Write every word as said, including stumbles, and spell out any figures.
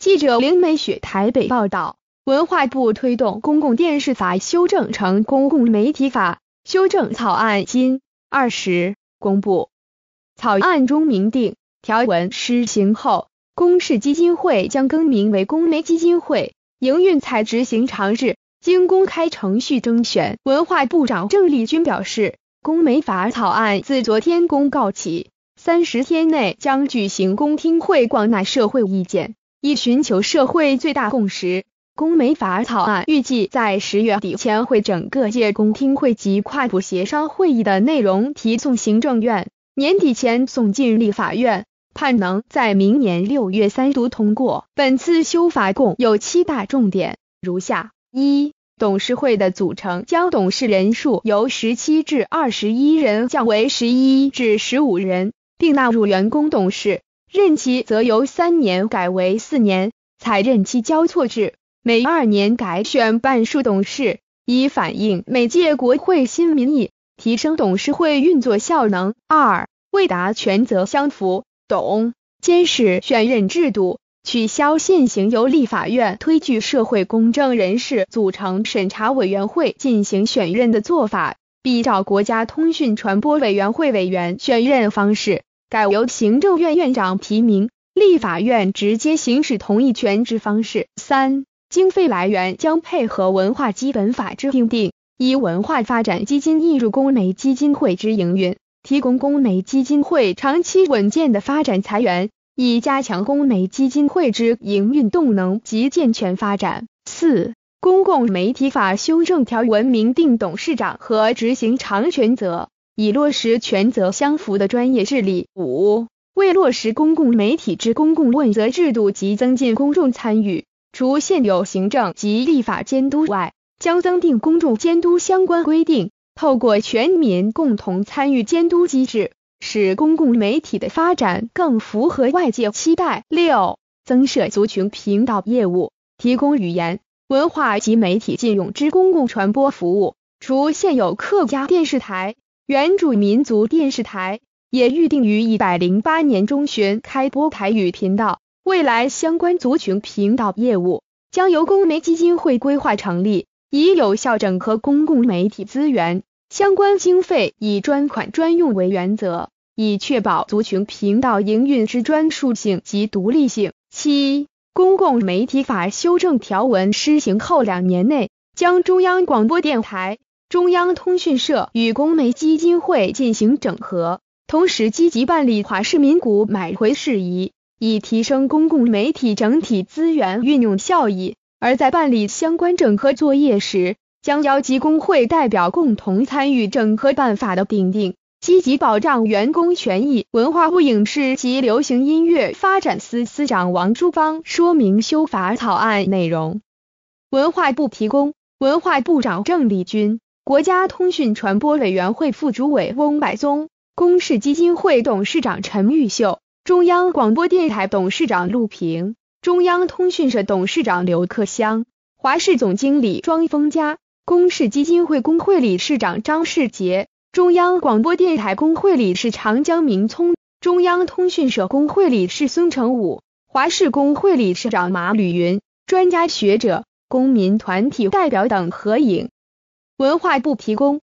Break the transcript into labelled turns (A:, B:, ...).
A: 记者林美雪台北报道，文化部推动公共电视法修正成公共媒体法修正草案今二十公布。草案中明定，条文施行后，公视基金会将更名为公媒基金会，营运采执行常制，经公开程序征选。文化部长郑丽君表示，公媒法草案自昨天公告起，三十天内将举行公听会，广纳社会意见，以寻求社会最大共识。公媒法草案预计在十月底前会整个届公听会及跨部协商会议的内容提送行政院，年底前送进立法院，盼能在明年六月三读通过。本次修法共有七大重点，如下：一、董事会的组成将董事人数由十七至二十一人降为十一至十五人，并纳入员工董事，任期则由三年改为四年，采任期交错制，每二年改选半数董事，以反映每届国会新民意，提升董事会运作效能。二、为达权责相符，董监事选任制度，取消现行由立法院推举社会公正人士组成审查委员会进行选任的做法，比照国家通讯传播委员会委员选任方式，改由行政院院长提名，立法院直接行使同意权之方式。三、经费来源将配合文化基本法之订定，以文化发展基金挹入公媒基金会之营运，提供公媒基金会长期稳健的发展财源，以加强公媒基金会之营运动能及健全发展。四、公共媒体法修正条文明定董事长和执行长权责，以落实权责相符的专业治理。五、为落实公共媒体之公共问责制度及增进公众参与，除现有行政及立法监督外，将增订公众监督相关规定，透过全民共同参与监督机制，使公共媒体的发展更符合外界期待。六、增设族群频道业务，提供语言、文化及媒体禁用之公共传播服务，除现有客家电视台、原住民族电视台，也预定于一百零八年中旬开播台语频道。未来相关族群频道业务将由公媒基金会规划成立，以有效整合公共媒体资源，相关经费以专款专用为原则，以确保族群频道营运之专属性及独立性。七、公共媒体法修正条文施行后两年内，将中央广播电台、中央通讯社与公媒基金会进行整合，同时积极办理华视民股买回事宜，以提升公共媒体整体资源运用效益。而在办理相关整合作业时，将邀集工会代表共同参与整合办法的订定，积极保障员工权益。文化部影视及流行音乐发展司司长王淑芳说明修法草案内容。文化部提供。文化部长郑丽君、国家通讯传播委员会副主委翁百宗、公视基金会董事长陈玉秀、中央广播电台董事长陆平、中央通讯社董事长刘克湘、华视总经理庄丰嘉、公视基金会工会理事长张世杰、中央广播电台工会理事长江明聪、中央通讯社工会理事孙成武、华视工会理事长马吕云、专家学者、公民团体代表等合影。文化部提供。